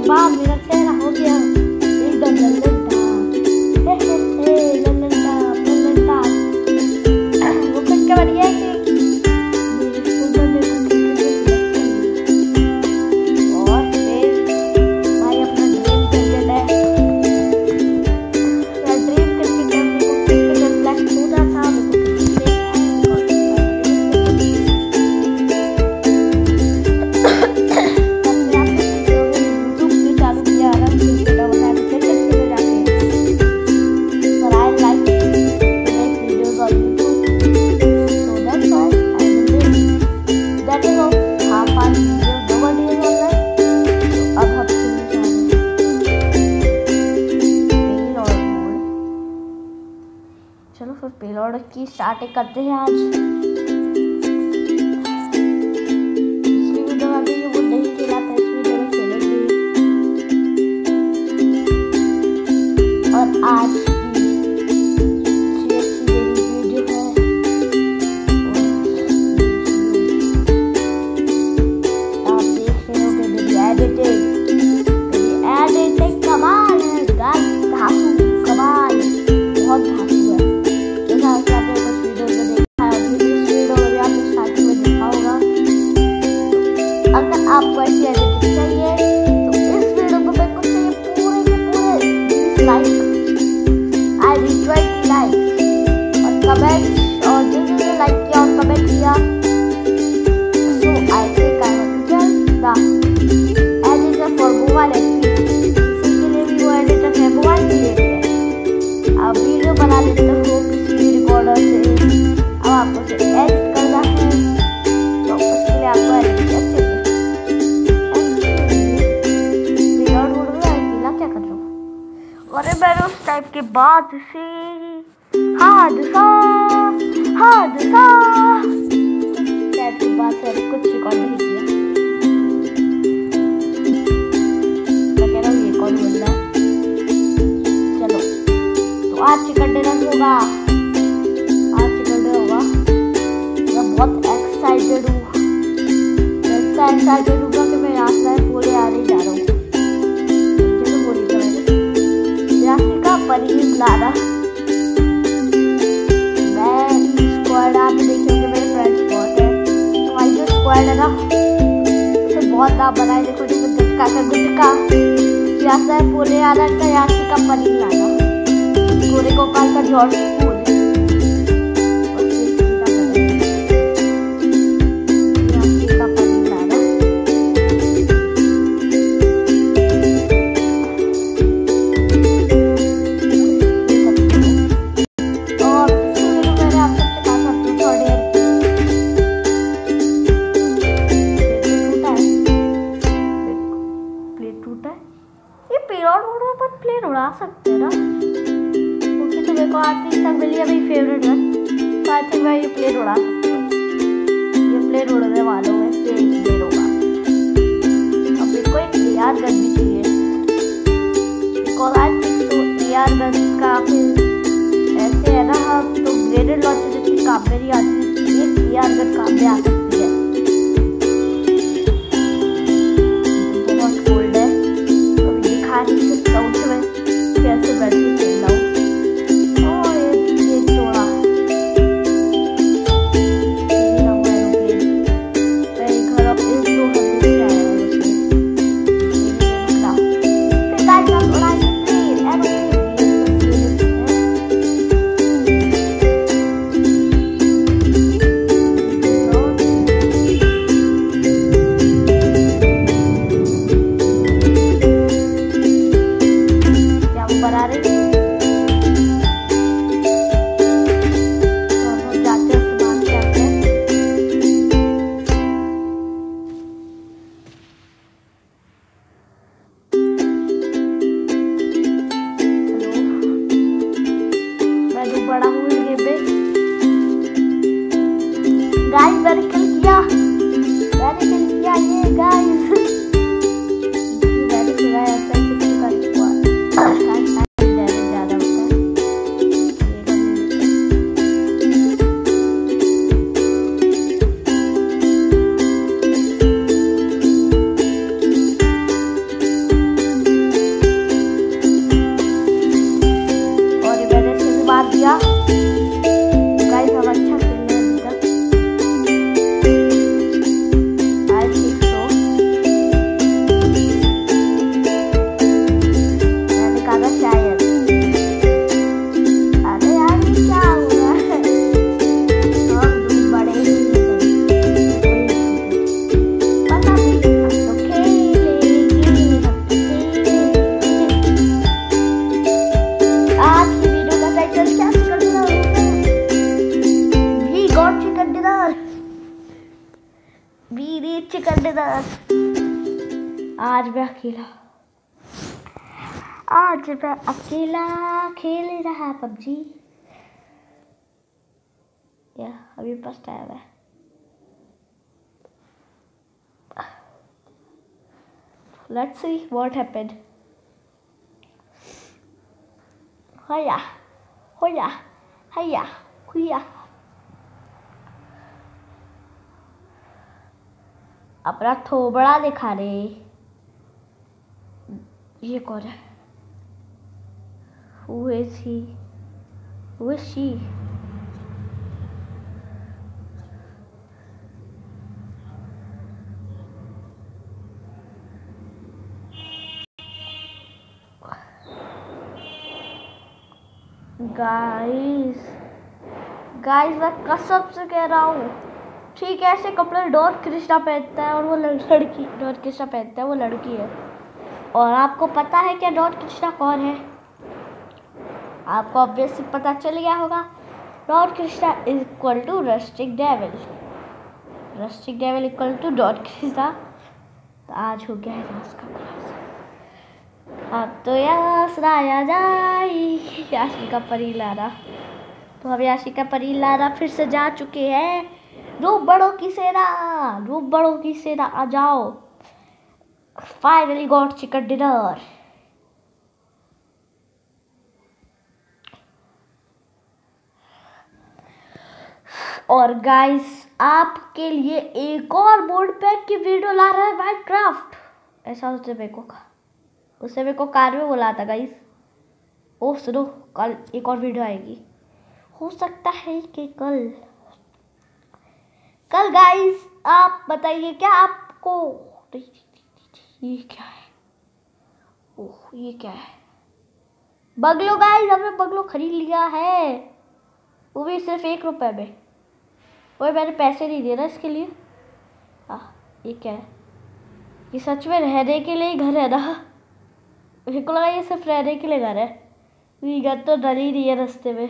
वाह मेरा चेहरा हो गया एकदम लल्लनता। लल्लनता वो कुछ क्या बढ़िया है कि मेरे स्कूल में और फिर भाई अपना ड्रीम क्रिकेट है। ड्रीम क्रिकेट में मेरे को क्रिकेट सेलेक्ट होना था। चलो फिर पेलोड की स्टार्टिंग करते हैं आज। पिछली वीडियो में भी वो नहीं खेला था, इस वीडियो में खेलेंगे। और आज वीडियो है आप देख रहे हो कि मेरी एडिटिंग कमाल है गाइस। धांसू कमाल, बहुत धांसू है। अगर आपको ऐसी एडिटिंग चाहिए तो इस वीडियो को मेरे को चाहिए पूरे के पूरे लाइक। आई रीच 20 लाइक और कमेंट, और जिन्होंने लाइक किया और कमेंट किया so I think I have to the editor for mobile इसके लिए भी वो एडिटर है मोबाइल के लिए। अब वीडियो बना लेते हो किसी रिकॉर्डर से, अब आपको उसे एडिट करना है तो उसके लिए आपको एडिटर चाहिए। अरे मैंने उस टाइप के बाद से हादसा टाइप के बाद से कुछ रिकॉर्ड नहीं किया। मैं कह रहा हूँ ये कौन बोल रहा है। चलो तो आज चिकन डिनर होगा, आज चिकन डिनर होगा। मैं बहुत एक्साइटेड हूँ, इतना एक्साइटेड हूँ कि मैं यहाँ से पूरे आ नहीं जा रहा हूँ। पनीर लाना मैं स्क्वाड, आप देखेंगे मेरे फ्रेंड्स बहुत है। हमारी जो स्क्वाड है ना उसे बहुत नाम बनाए। देखो देखो गुटका का गुटका, यासा पोले आनंद का, यासी का पनीर लाना, गोरे गोपाल का जॉर्ज स्कूल, प्लेन उड़ा सकते हैं ना, क्योंकि तो मेरे को आती वी नीड चिकन डिनर। आज मैं अकेला खेल रहा पबजी। या अभी पास टाइम है। Let's see what happened. Hoya, hoya, hiya, huya. अपना थोबड़ा दिखा रहे। ये कौन है? Who is he? Who is she? Guys मैं कसम से कह रहा हूँ, ठीक है ऐसे कपड़े डॉन कृष्णा पहनता है और वो लड़की, डॉन कृष्णा पहनता है वो लड़की है। और आपको पता है क्या डॉन कृष्णा कौन है? आपको ऑब्वियसली पता चल गया होगा। Don Krishna is equal to Rustic Devil. Rustic Devil equal to Don Krishna. तो आज हो गया है रास का क्लास। अब तो यास राया जाए याशिका परिलारा। तो हम याशिका परिलारा फिर से जा चुके हैं। रूप बड़ों की सेना आ जाओ। Finally got chicken dinner. और गाइस आपके लिए एक और मोड पैक की वीडियो ला रहा है माइनक्राफ्ट। ऐसा उसने मेरे को कार में बोला था गाइस। ओ सुनो, कल एक और वीडियो आएगी। हो सकता है कि कल गाइस आप बताइए क्या आपको। ये क्या है? ओह ये क्या है? बगलो गाइस, हमने बगलो खरीद लिया है, वो भी सिर्फ 1 रुपए में। वो मैंने पैसे नहीं दे रहा इसके लिए। ये क्या है? ये सच में रहने के लिए घर है ना? मेरे को लगा ये सिर्फ रहने के लिए घर है। ये घर तो डर ही नहीं है रास्ते में,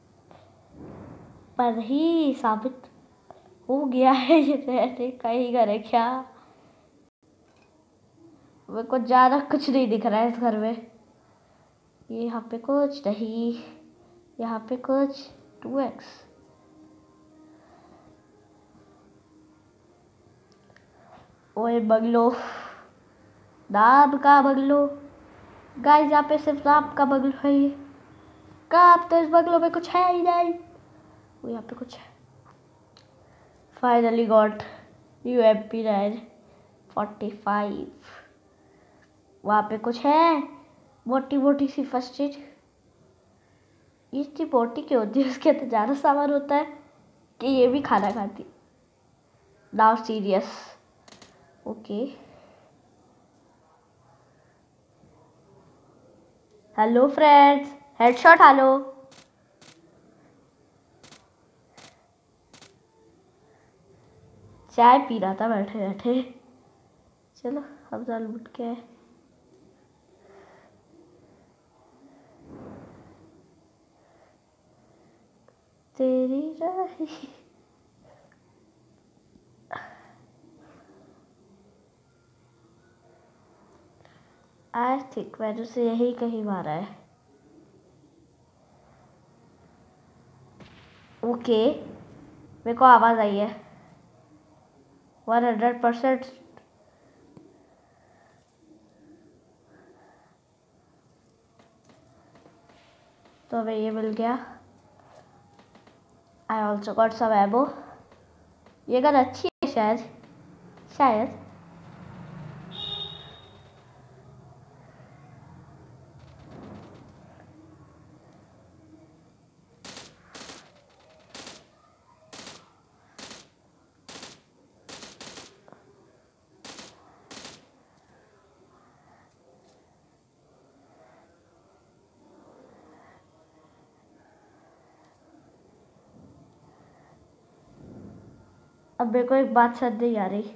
पर ही साबित हो गया है ये रहने का ही घर है क्या? मेरे को ज़्यादा कुछ नहीं दिख रहा है इस घर में। ये यहाँ पे कुछ नहीं, यहाँ पे कुछ 2x। ओए बगलो, नाम का बगलो गाइस, यहाँ पे सिर्फ नाम का बगलो है ये। अब तो इस बगलो में कुछ है ही नहीं। वो यहाँ पे कुछ है। Finally got UMP 945। वहाँ पे कुछ है, मोटी सी फर्स्ट एड। ये इतनी मोटी क्यों होती है? उसके अंदर ज़्यादा सामान होता है कि ये भी खाना खाती। Now serious okay. Hello friends, headshot hello. चाय पी रहा था बैठे बैठे। चलो अब दाल बुट के है। तेरी राही आई थिंक मैंने उसे यही कहीं मारा है। ओके मेरे को आवाज़ आई है 100%। तो हमें ये मिल गया। I also got some ammo. ये गन अच्छी है शायद। अब मेरे को एक बात समझ नहीं आ रही।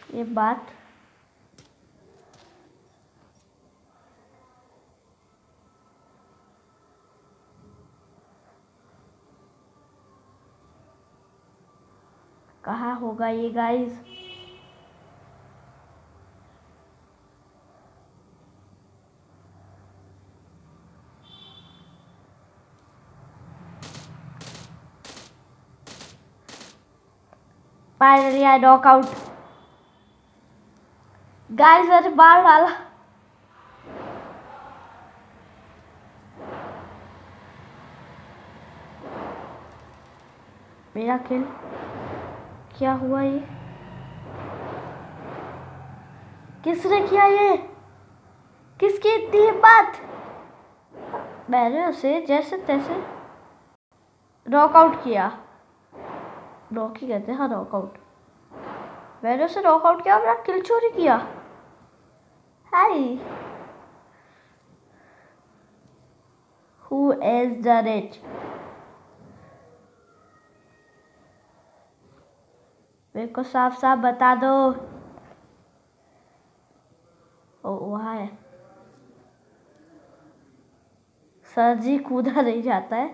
ये बात कहाँ होगा ये guys? Finally I knock out guys. मैंने मार डाला। मेरा किल क्या हुआ? ये किसने किया? ये किसकी इतनी हिम्मत? मैंने उसे जैसे तैसे नॉकआउट किया। नॉक ही कहते हैं, हाँ नॉकआउट। मैंने उसे नॉकआउट किया, मेरा किल चोरी किया। Hi, who has done it? मेरे को साफ साफ बता दो। ओ वहाँ है। सर जी कूदा नहीं जाता है।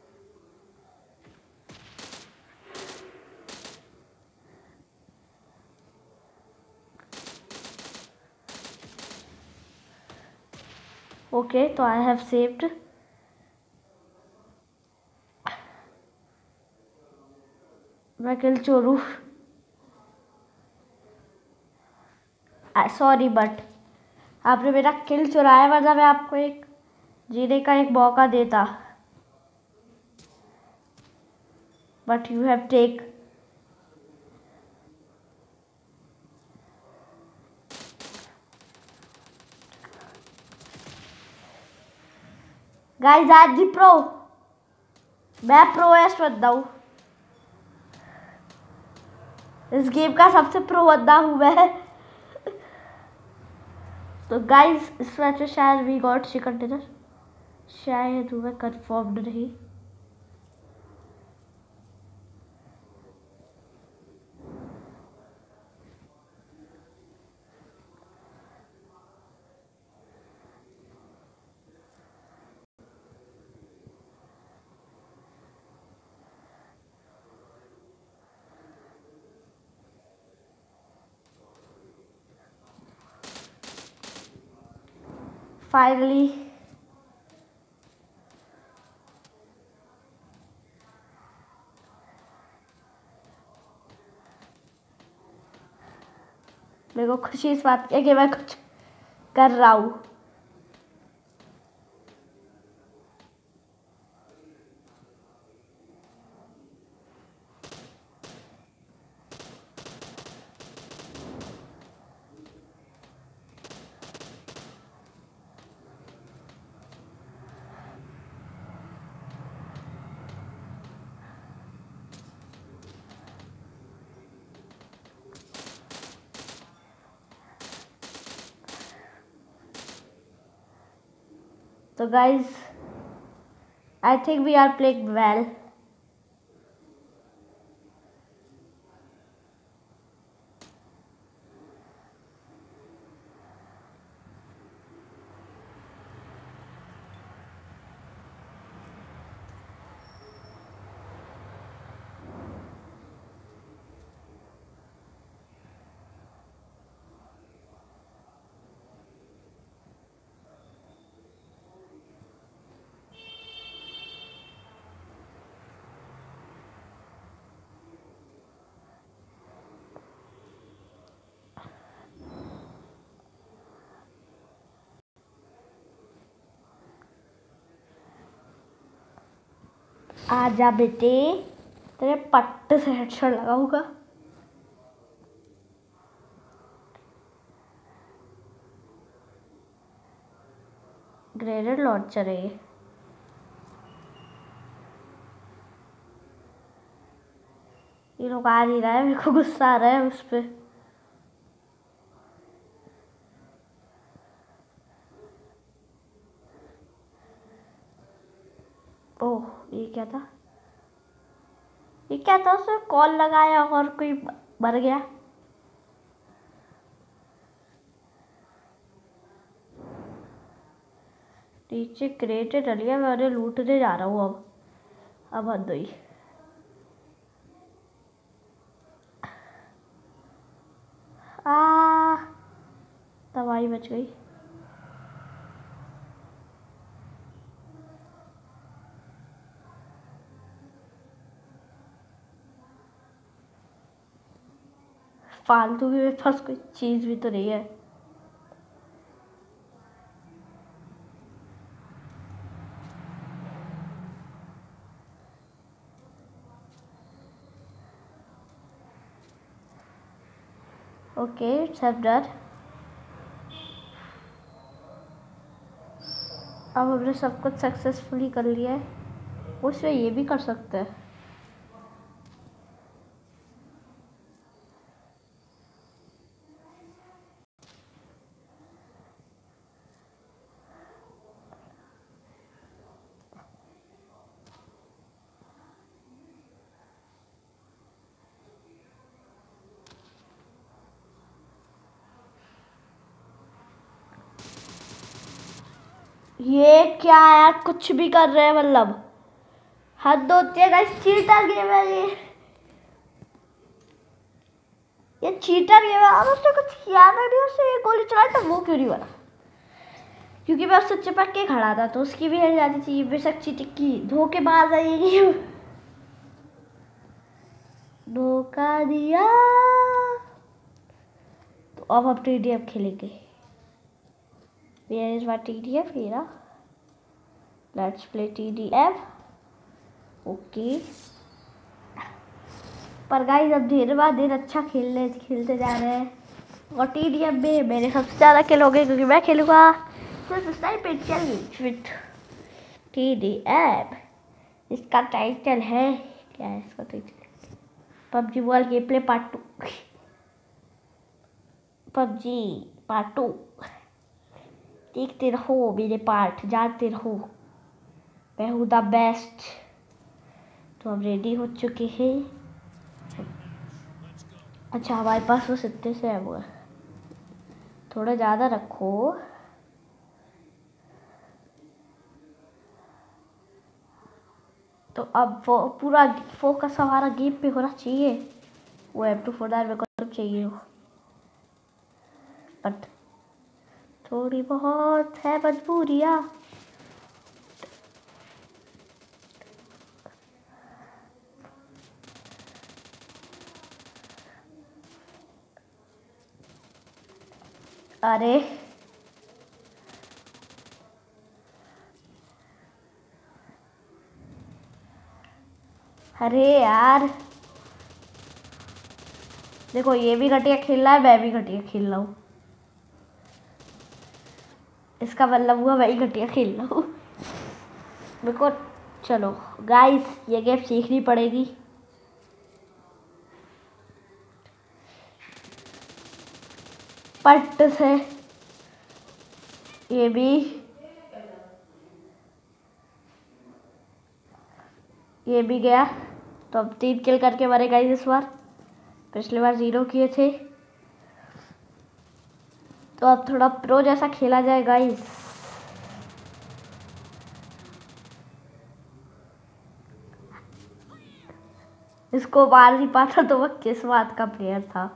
ओके, तो आई हैव सेव्ड। मैं किल चोरू। सॉरी बट आपने मेरा किल चुराया, वरना मैं आपको एक जीने का एक मौका देता। But you have take. Guys आज दी प्रो, मैं प्रो एस्ट बंदा हूँ। इस गेम का सबसे प्रो बंदा हूँ मैं। तो गाइस इस मैच में शायद वी गॉट चिकन डिनर, शायद मैं कंफर्म्ड नहीं। फाइनली मेरे को खुशी इस बात की है कि मैं कुछ कर रहा हूँ। तो guys I think we are playing well. आजा बेटे, तेरे पट्ट से हेडशॉट लगाऊंगा। ग्रेनेड लॉन्चर है ये लोग आ नहीं रहा है, मेरे को गुस्सा आ रहा है उस पर। ओह ये क्या था? ये क्या था? उसने कॉल लगाया और कोई मर गया। नीचे क्रेटे डलिया मैं लूटने जा रहा हूँ अब हद हुई। दवाई बच गई। फालतू की मेरे पास कोई चीज़ भी तो नहीं है। Okay it's have done. अब हमने सब कुछ सक्सेसफुली कर लिया है। उसमें ये भी कर सकते हैं। ये क्या यार, कुछ भी कर रहे हैं मतलब हद होती है गाइस। चीटर गेम है ये चीटर गेम है। और उसने कुछ किया नहीं, उससे ये गोली चलाई तो वो क्यों नहीं बना? क्योंकि मैं उससे चिपक के खड़ा था तो उसकी भी हल जाती चाहिए। बेशक चीटिंग की धोखेबाज है ये गेम। धोखा दिया। तो अब हम TDF खेलेंगे। Where is my TDF? Here. Let's play TDF. Okay पर गाइस अब धीरे बाद धीरे अच्छा खेलते जा रहे हैं। और TDF में मेरे सबसे ज़्यादा खेलोगे क्योंकि मैं खेलूँगा सिर्फ स्नाइपर चैलेंज विथ TDF। इसका टाइटल है क्या है इसका title? PUBG mobile game play part 2। PUBG part 2 देखते रहो मेरे पार्ट, जानते रहो मैं हूँ द बेस्ट। तो हम रेडी हो चुके हैं। अच्छा हमारे पास वो सित्ते से है वो थोड़ा ज़्यादा रखो। तो अब वो पूरा फोकस हमारा गेम पे होना चाहिए। वो M249 में कब चाहिए हो बट थोड़ी बहुत है मजबूरियाँ। अरे अरे यार देखो ये भी घटिया खेल रहा है, मैं भी घटिया खेल रहा हूँ। इसका मतलब हुआ मैं ही घटिया खेल रहा हूँ मेरे को। चलो गाइस ये गेम सीखनी पड़ेगी। पट से ये भी गया। तो अब 3 किल करके मरे गाइस इस बार। पिछली बार 0 किए थे। तो अब थोड़ा प्रो जैसा खेला जाए गाइस। इसको मार नहीं पाता तो वह किस बात का प्लेयर था।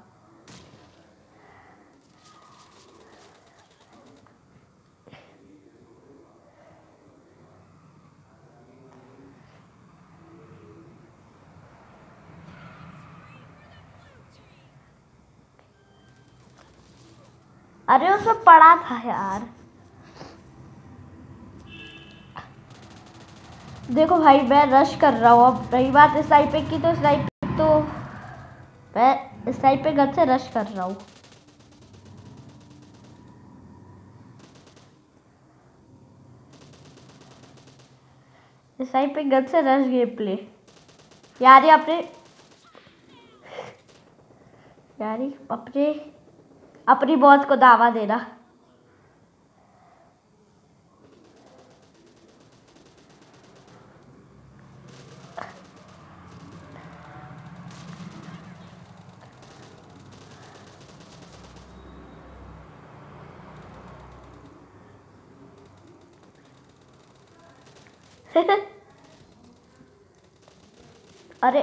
अरे उसमें पड़ा था यार। देखो भाई मैं रश कर रहा हूँ। अब रही बात स्नाइपर की तो मैं स्नाइपर गन से रश कर रहा हूँ। स्नाइपर गन से रश गेम प्ले यार। ये अपनी बॉस को दावा देना। अरे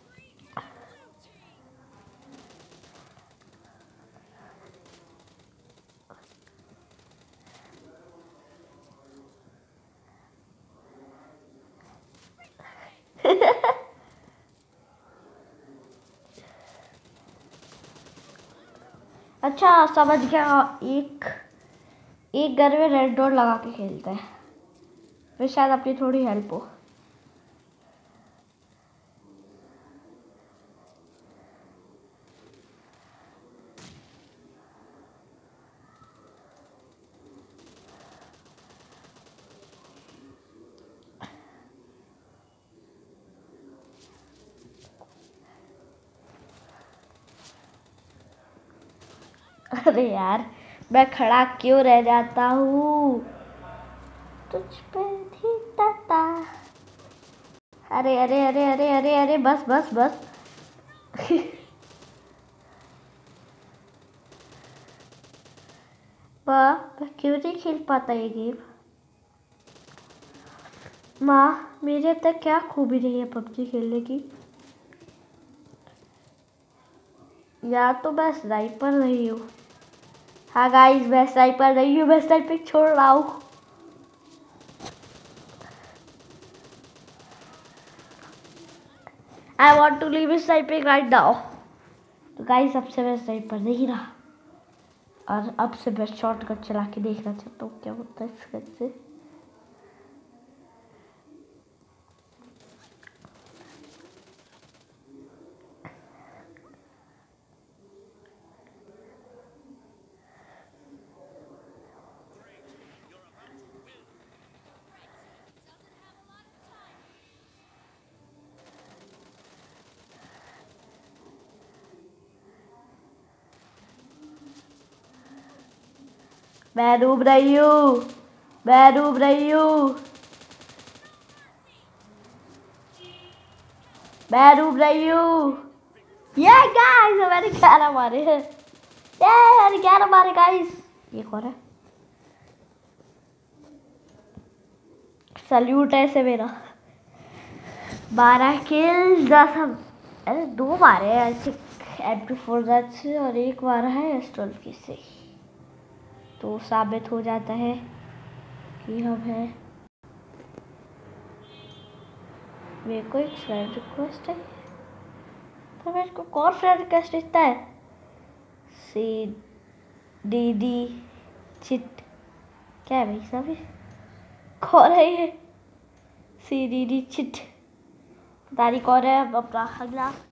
अच्छा समझ गया। एक एक घर में रेड डॉट लगा के खेलते हैं, फिर शायद आपकी थोड़ी हेल्प हो। अरे यार मैं खड़ा क्यों रह जाता हूँ तुझ पे भी ताता। अरे अरे अरे अरे अरे अरे बस बस बस। वाह मैं क्यों नहीं खेल पाता ये गेम। माँ मेरे तक क्या खूबी नहीं है पबजी खेलने की। या तो मैं स्नाइपर नहीं हूँ। हाँ गाइस मैं स्नाइपर नहीं हूँ, मैं स्नाइपिंग छोड़ रहा हूँ। I want to leave sniping right now. तो गाइस अब से मैं स्नाइपर नहीं रहा, और अब से मैं शॉटगन चला के देखना चाहता हूँ क्या होता है इस गन से। मैं डूब रही हूँ, मैं डूब रही हूँ, मैं डूब रही हूँ। ये गाइस मैंने 11 मारे हैं। ये मैंने 11 मारे गाइस। ये कौन है? सल्यूट है इसे मेरा। 12 किल 10 हम, अरे 2 मारे हैं MP4 से और 1 मारा है एस्ट्रल की से। तो साबित हो जाता है कि हम हैं। मेरे को एक फ्रेंड रिक्वेस्ट है, तो मेरे को कौन फ्रेंड रिक्वेस्ट देता है? सी दीदी चिट क्या है भाई साहब, कौन है ये? सी दीदी चिट पता नहीं कौन है। अपना अगला